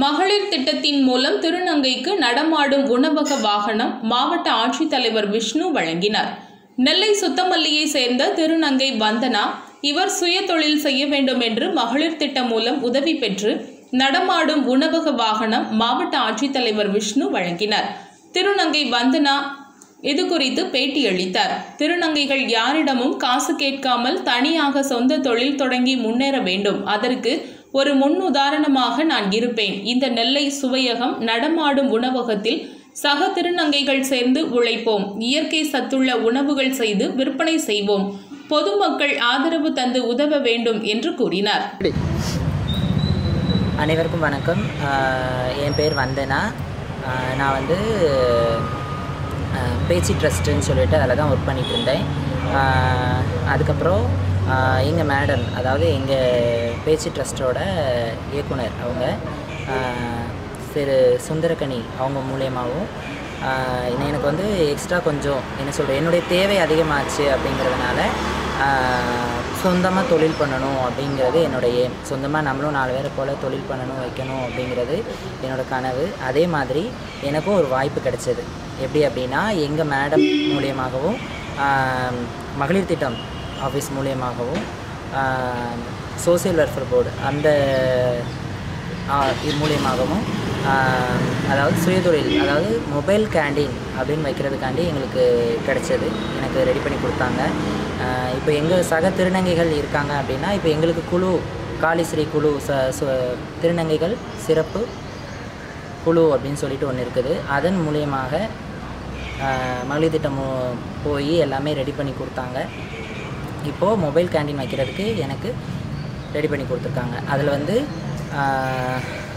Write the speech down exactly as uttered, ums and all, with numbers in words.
மகளிர் திட்டத்தின் மூலம் திருநங்கைக்கு நடமாடும் உணவக வாகனம் மாவட்ட ஆட்சித்தலைவர் விஷ்ணு வழங்கினார். நெல்லை சுத்தமல்லியை சேர்ந்த திருநங்கை வந்தனா இவர் சுய தொழில் செய்ய வேண்டும் என்று மகளிர் திட்டம் மூலம் உதவி பெற்று நடமாடும் உணவக வாகனம் மாவட்ட ஆட்சித்தலைவர் விஷ்ணு வழங்கினார். திருநங்கை வந்தனா இது குறித்து பேட்டியளித்தார். திருநங்கைகள் யாரிடமும் காசு கேட்காமல் தனியாக சொந்த தொழில் தொடங்கி முன்னேற வேண்டும். அதற்கு ஒரு முன் உதாரணமாக நான் இருப்பேன். இந்த நெல்லை சுவையகம் நடமாடும் உணவகத்தில் சக திருநங்கைகள் சேர்ந்து உழைப்போம். இயற்கை சத்துள்ள உணவுகள் செய்து விற்பனை செய்வோம். பொதுமக்கள் ஆதரவு தந்து உதவ வேண்டும் என்று கூறினார். அனைவருக்கும் வணக்கம். என் பேர் வந்தனா. நான் வந்து பேச்சு ட்ரஸ்ட்டுன்னு சொல்லிட்டு அதில் தான் ஒர்க் பண்ணிகிட்டு இருந்தேன். அதுக்கப்புறம் எங்கள் மேடம், அதாவது எங்கள் பேச்சு ட்ரஸ்ட்டோட இயக்குனர் அவங்க திரு சுந்தரக்கனி அவங்க மூலியமாகவும் எனக்கு வந்து எக்ஸ்ட்ரா கொஞ்சம் என்ன சொல்கிறேன், என்னுடைய தேவை அதிகமாச்சு அப்படிங்கிறதுனால சொந்தமாக தொழில் பண்ணணும் அப்படிங்கிறது என்னுடைய சொந்தமாக நம்மளும் நாலு பேரை போல் தொழில் பண்ணணும் வைக்கணும் அப்படிங்கிறது என்னோடய கனவு. அதே மாதிரி எனக்கும் ஒரு வாய்ப்பு கிடைச்சது. எப்படி அப்படின்னா, எங்கள் மேடம் மூலியமாகவும் மகளிர் திட்டம் ஆஃபீஸ் மூலியமாகவும் சோசியல் வெல்ஃபேர் போர்டு அந்த இது மூலியமாகவும் அதாவது சுயதொழில், அதாவது மொபைல் கேண்டீன் அப்படின்னு வைக்கிறதுக்காண்டி எங்களுக்கு கிடைச்சது. எனக்கு ரெடி பண்ணி கொடுத்தாங்க. இப்போ எங்கள் சக திருநங்கைகள் இருக்காங்க அப்படின்னா, இப்போ எங்களுக்கு குழு காளிஸ்ரீ குழு ச திருநங்கைகள் சிறப்பு குழு அப்படின்னு சொல்லிட்டு ஒன்று இருக்குது. அதன் மூலியமாக மகளிர் திட்டம் போய் எல்லாமே ரெடி பண்ணி கொடுத்தாங்க. இப்போது மொபைல் கேண்டீன் வைக்கிறதுக்கு எனக்கு ரெடி பண்ணி கொடுத்துருக்காங்க. அதில் வந்து